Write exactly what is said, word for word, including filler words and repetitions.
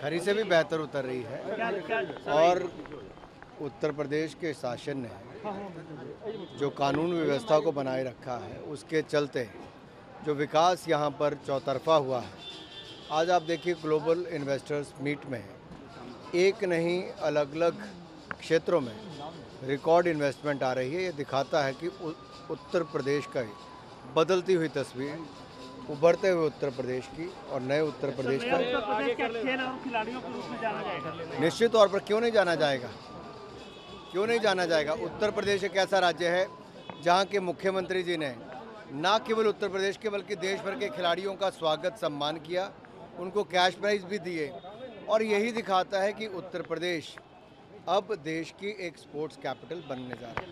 खरी से भी बेहतर उतर रही है और उत्तर प्रदेश के शासन ने जो कानून व्यवस्था को बनाए रखा है उसके चलते जो विकास यहाँ पर चौतरफा हुआ है। आज आप देखिए ग्लोबल इन्वेस्टर्स मीट में एक नहीं अलग अलग क्षेत्रों में रिकॉर्ड इन्वेस्टमेंट आ रही है। ये दिखाता है कि उत्तर प्रदेश का बदलती हुई तस्वीर, उभरते हुए उत्तर प्रदेश की और नए उत्तर प्रदेश का खिलाड़ियों के रूप में जाना जाएगा। निश्चित तौर पर क्यों नहीं जाना जाएगा, क्यों नहीं जाना जाएगा। उत्तर प्रदेश एक ऐसा राज्य है जहां के मुख्यमंत्री जी ने न केवल उत्तर प्रदेश के बल्कि देश भर के खिलाड़ियों का स्वागत सम्मान किया, उनको कैश प्राइज भी दिए और यही दिखाता है कि उत्तर प्रदेश अब देश की एक स्पोर्ट्स कैपिटल बनने जा रहा है।